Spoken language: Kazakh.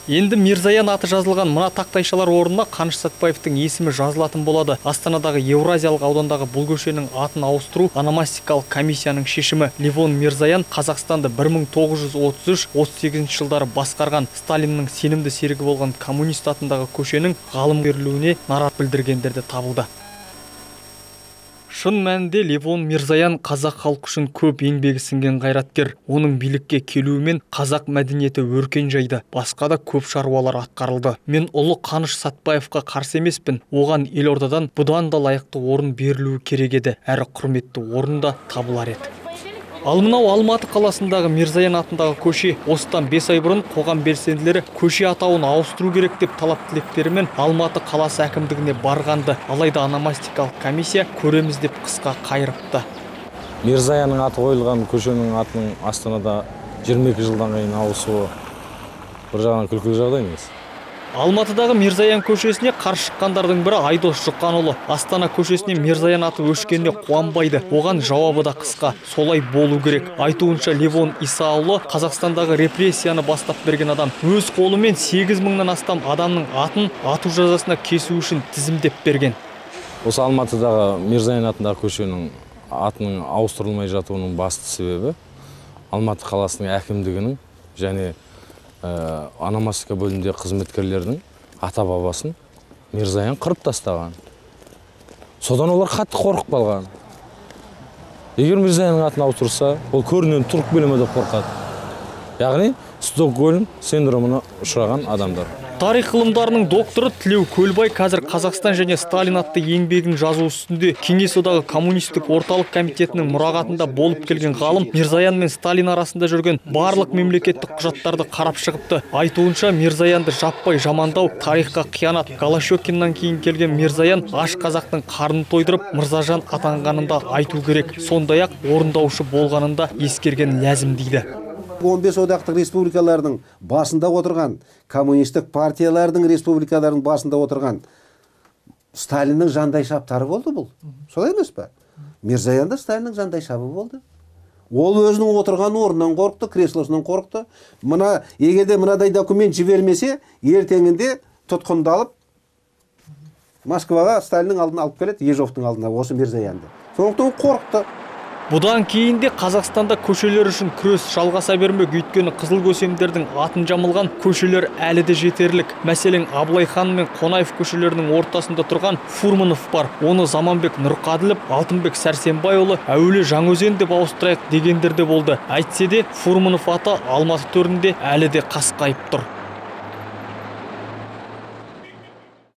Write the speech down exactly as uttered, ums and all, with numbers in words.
Енді Мирзаян аты жазылған мына тақтайшалар орнына Қаныш Сәтбаевтың есімі жазылатын болады. Астанадағы Еуразиялық аудандағы бұл көшенің атын ауыстыру ономастикалық комиссияның шешімі. Левон Мирзаян Қазақстанды бір мың тоғыз жүз отыз үш отыз сегізінші жылдары басқарған, Сталиннің сенімді серігі болған коммунист атындағы көшенің ғалым берілуіне наразылық білдіргендерде табылды. Шын мәнінде Левон Мирзаян қазақ халқы үшін көп еңбегі сіңген қайраткер. Оның билікке келуімен қазақ мәдениеті өркен жайды, басқа да көп шаруалар атқарылды. Мен ұлы Қаныш Сәтбаевқа қарсы емеспін. Оған елордадан бұдан да лайықты орын берілуі керек еді, әрі құрметті орын да табылар еді. Ал мынау Алматы қаласындағы Мирзаян атындағы көше. Осыдан бес ай бұрын қоғам белсенділері көше атауын ауыстыру керек деп талап тілектерімен Алматы қаласы әкімдігіне барғанды. Алайда ономастикалық комиссия көреміз деп қысқа қайырыпты. Мирзаянның аты қойылған көшенің атының Астанада жиырма екі жылдан кейін ауысуы бір жағынан күлкілі жағдай емес. Алматыдағы Мирзаян көшесіне қарсы шыққандардың бірі Айдос Жұқанұлы. Астана көшесіне Мирзаян аты өшкеніне қуанбайды. Оған жауабы да қысқа. Солай болу керек. Айтуынша Левон Исаұлы Қазақстандағы репрессияны бастап берген адам. Өз қолымен сегіз мыңнан астам адамның атын ату жазасына кесу үшін тізімдеп берген. Осы Алматыдағы Мирзаян атындағы көшенің атының ауыстырылмай жатуының басты себебі Алматы қаласының әкімдігінің және ономастика бөлімінде қызметкерлердің ата бабасын Мирзаян қырып тастаған. Содан олар қатты қорқып қалған. Егер Мирзаянның атын ауыстырса, ол көрінен тұрып келеме деп қорқады. Яғни Стокгольм синдромына ұшыраған адамдар. Тарих ғылымдарының докторы Тілеу Көлбай қазір Қазақстан және Сталин атты еңбегін жазу үстінде. Кеңес одағы коммунистік орталық комитетінің мұрағатында болып келген ғалым Мирзаян мен Сталин арасында жүрген барлық мемлекеттік құжаттарды қарап шығыпты. Айтуынша Мирзаянды жаппай жамандау тарихқа қиянат. Голощекиннан кейін келген Мирзаян аш қазақтың қарнын тойдырып Мырзажан атанғанында айту керек. Сондай-ақ орындаушы болғанында ескерген ләзім дейді. он бес одақтық республикалардың басында отырған, коммунистік партиялардың республикалардың басында отырған Сталиннің жандай шаптары болды бұл. Солай емес пе? Мирзаян да Сталиннің жандай шабы болды. Ол өзінің отырған орнынан қорықты, креслосынан қорықты. Мына егерде мынадай документ жібермесе, ертеңінде тұтқындалып Москваға Сталиннің алдына алып келеді, Ежовтың алдына осы Мирзаянды. Сондықтан қорықты. Бұдан кейін де Қазақстанда көшелер үшін күрес жалғаса бермек. Өйткені қызыл көсемдердің атын жамылған көшелер әлі де жетерлік. Мәселен, Абылай хан мен Қонаев көшелерінің ортасында тұрған Фурманов бар. Оны Заманбек Нұрқаділов, Алтынбек Сәрсенбайұлы әуелі Жаңаөзен деп ауыстырайық дегендер де болды. Әйтсе де Фурманов аты Алматы төрінде әлі де қасқайып тұр.